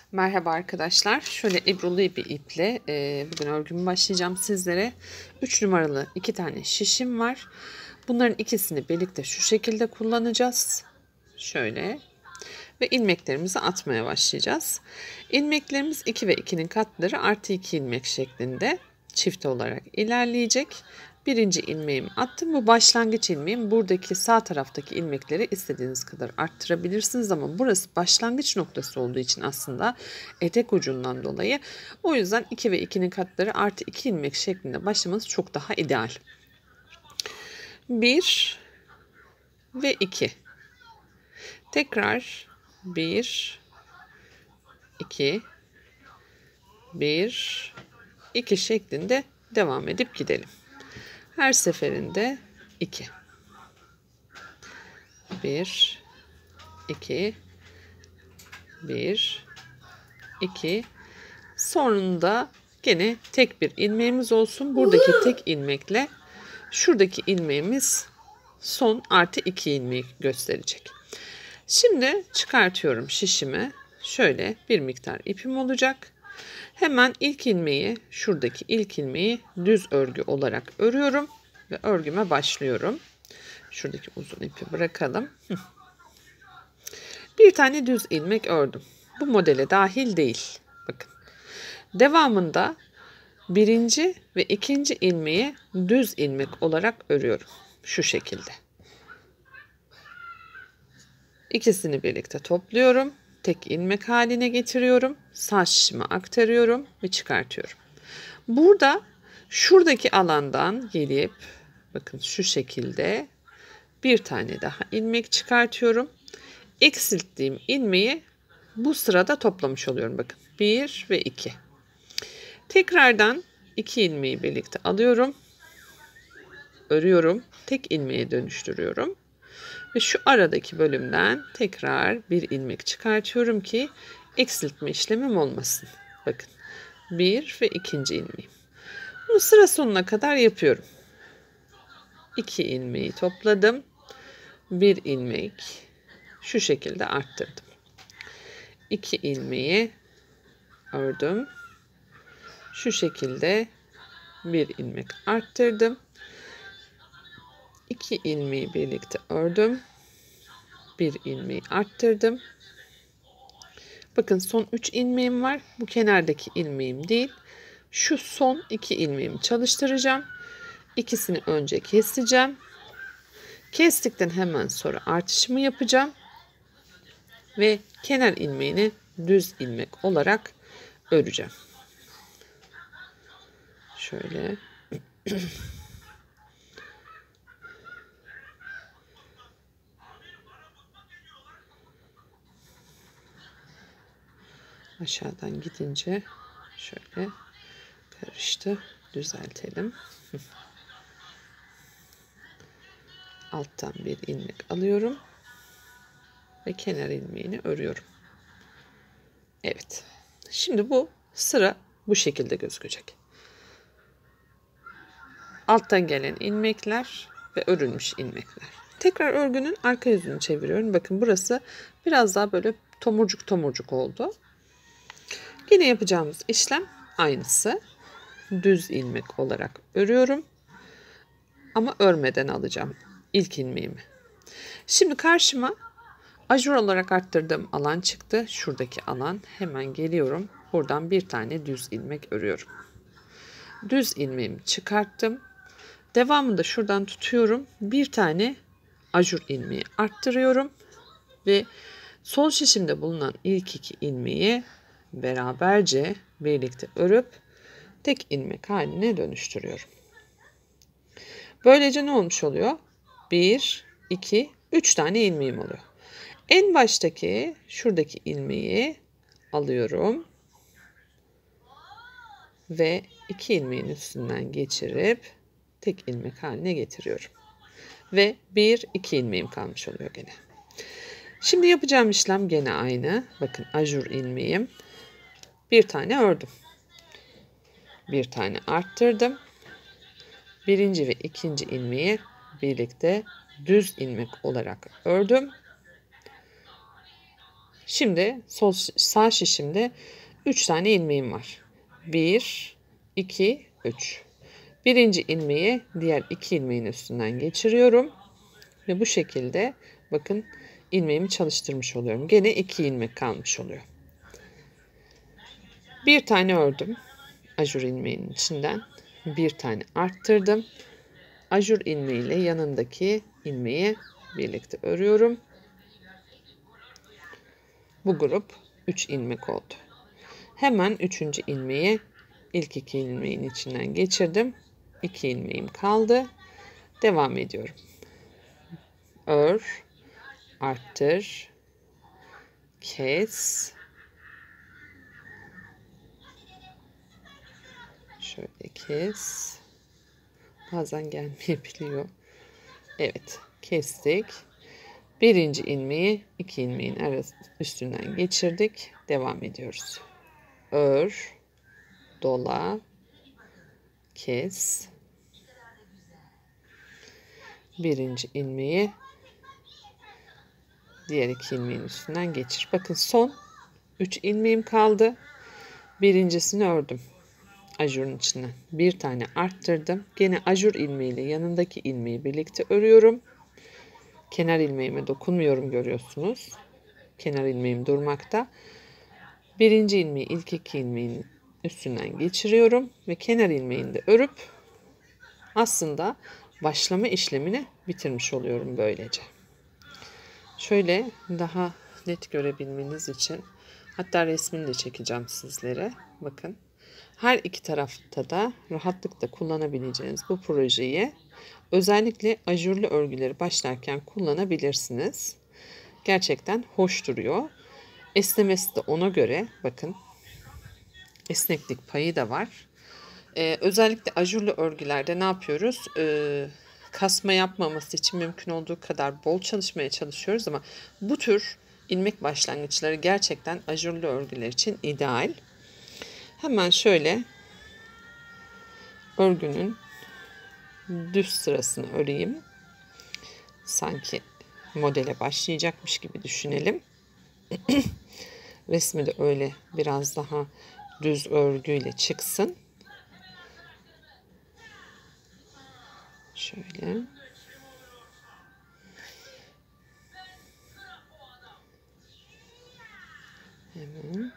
Merhaba arkadaşlar. Şöyle ebrulu bir iple bugün örgümü başlayacağım sizlere. 3 numaralı 2 tane şişim var. Bunların ikisini birlikte şu şekilde kullanacağız. Şöyle. Ve ilmeklerimizi atmaya başlayacağız. İlmeklerimiz 2 ve 2'nin katları artı 2 ilmek şeklinde çift olarak ilerleyecek. Birinci ilmeğimi attım. Bu başlangıç ilmeğim. Buradaki sağ taraftaki ilmekleri istediğiniz kadar arttırabilirsiniz ama burası başlangıç noktası olduğu için aslında etek ucundan dolayı. O yüzden 2 ve 2'nin katları artı 2 ilmek şeklinde başlamanız çok daha ideal. 1 ve 2. Tekrar 1, 2, 1, 2 şeklinde devam edip gidelim. Her seferinde 2. 1, 2, 1, 2. Sonunda gene tek bir ilmeğimiz olsun. Buradaki tek ilmekle şuradaki ilmeğimiz son artı 2 ilmeği gösterecek. Şimdi çıkartıyorum şişimi. Şöyle bir miktar ipim olacak. Hemen ilk ilmeği, şuradaki ilk ilmeği düz örgü olarak örüyorum ve örgüme başlıyorum. Şuradaki uzun ipi bırakalım. Bir tane düz ilmek ördüm. Bu modele dahil değil. Bakın. Devamında birinci ve ikinci ilmeği düz ilmek olarak örüyorum. Şu şekilde. İkisini birlikte topluyorum. Tek ilmek haline getiriyorum. Sağ şişime aktarıyorum ve çıkartıyorum. Burada şuradaki alandan gelip bakın şu şekilde bir tane daha ilmek çıkartıyorum. Eksilttiğim ilmeği bu sırada toplamış oluyorum. Bakın 1 ve 2. Tekrardan 2 ilmeği birlikte alıyorum. Örüyorum. Tek ilmeğe dönüştürüyorum. Ve şu aradaki bölümden tekrar bir ilmek çıkartıyorum ki eksiltme işlemim olmasın. Bakın 1 ve ikinci ilmeğim. Bunu sıra sonuna kadar yapıyorum. 2 ilmeği topladım. 1 ilmek şu şekilde arttırdım. 2 ilmeği ördüm. Şu şekilde bir ilmek arttırdım. 2 ilmeği birlikte ördüm. Bir ilmeği arttırdım. Bakın son 3 ilmeğim var. Bu kenardaki ilmeğim değil. Şu son 2 ilmeğimi çalıştıracağım. İkisini önce keseceğim. Kestikten hemen sonra artışımı yapacağım. Ve kenar ilmeğini düz ilmek olarak öreceğim. Şöyle. Aşağıdan gidince şöyle karıştı. Düzeltelim. Alttan bir ilmek alıyorum ve kenar ilmeğini örüyorum. Evet. Şimdi bu sıra bu şekilde gözükecek. Alttan gelen ilmekler ve örülmüş ilmekler. Tekrar örgünün arka yüzünü çeviriyorum. Bakın burası biraz daha böyle tomurcuk tomurcuk oldu. Yine yapacağımız işlem aynısı. Düz ilmek olarak örüyorum. Ama örmeden alacağım ilk ilmeğimi. Şimdi karşıma ajur olarak arttırdığım alan çıktı. Şuradaki alan. Hemen geliyorum. Buradan bir tane düz ilmek örüyorum. Düz ilmeğimi çıkarttım. Devamında şuradan tutuyorum. Bir tane ajur ilmeği arttırıyorum. Ve sol şişimde bulunan ilk 2 ilmeği beraberce birlikte örüp tek ilmek haline dönüştürüyorum. Böylece ne olmuş oluyor? 1, 2, 3 tane ilmeğim oluyor. En baştaki şuradaki ilmeği alıyorum. Ve 2 ilmeğin üstünden geçirip tek ilmek haline getiriyorum. Ve 1, 2 ilmeğim kalmış oluyor gene. Şimdi yapacağım işlem gene aynı. Bakın ajur ilmeğim. Bir tane ördüm. Bir tane arttırdım. Birinci ve ikinci ilmeği birlikte düz ilmek olarak ördüm. Şimdi sağ şişimde 3 tane ilmeğim var. 1, 2, 3. Birinci ilmeği diğer 2 ilmeğin üstünden geçiriyorum. Ve bu şekilde bakın ilmeğimi çalıştırmış oluyorum. Gene 2 ilmek kalmış oluyor. Bir tane ördüm. Ajur ilmeğinin içinden. Bir tane arttırdım. Ajur ilmeği ile yanındaki ilmeği birlikte örüyorum. Bu grup 3 ilmek oldu. Hemen 3. ilmeği ilk 2 ilmeğin içinden geçirdim. 2 ilmeğim kaldı. Devam ediyorum. Ör, arttır, kes. Şöyle kes. Bazen gelmeyebiliyor. Evet, kestik. Birinci ilmeği 2 ilmeğin üstünden geçirdik. Devam ediyoruz. Ör, dola, kes. Birinci ilmeği diğer 2 ilmeğin üstünden geçir. Bakın son 3 ilmeğim kaldı. Birincisini ördüm. Ajurun içine bir tane arttırdım. Gene ajur ilmeğiyle yanındaki ilmeği birlikte örüyorum. Kenar ilmeğime dokunmuyorum, görüyorsunuz. Kenar ilmeğim durmakta. Birinci ilmeği ilk 2 ilmeğin üstünden geçiriyorum ve kenar ilmeğini de örüp aslında başlama işlemini bitirmiş oluyorum böylece. Şöyle daha net görebilmeniz için hatta resmini de çekeceğim sizlere. Bakın. Her iki tarafta da rahatlıkla kullanabileceğiniz bu projeyi özellikle ajurlu örgüleri başlarken kullanabilirsiniz. Gerçekten hoş duruyor. Esnemesi de ona göre, bakın, esneklik payı da var. Özellikle ajurlu örgülerde ne yapıyoruz? Kasma yapmaması için mümkün olduğu kadar bol çalışmaya çalışıyoruz ama bu tür ilmek başlangıçları gerçekten ajurlu örgüler için ideal. Hemen şöyle örgünün düz sırasını öreyim. Sanki modele başlayacakmış gibi düşünelim. Resmi de öyle biraz daha düz örgüyle çıksın. Şöyle. Hemen.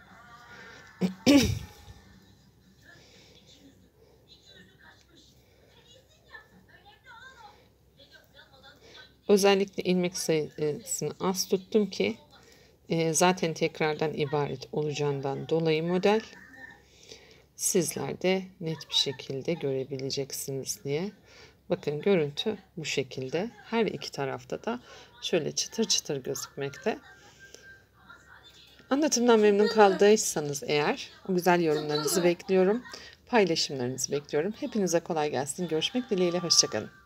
Özellikle ilmek sayısını az tuttum ki zaten tekrardan ibaret olacağından dolayı model sizler de net bir şekilde görebileceksiniz diye. Bakın görüntü bu şekilde. Her iki tarafta da şöyle çıtır çıtır gözükmekte. Anlatımdan memnun kaldıysanız eğer o güzel yorumlarınızı bekliyorum. Paylaşımlarınızı bekliyorum. Hepinize kolay gelsin. Görüşmek dileğiyle. Hoşça kalın.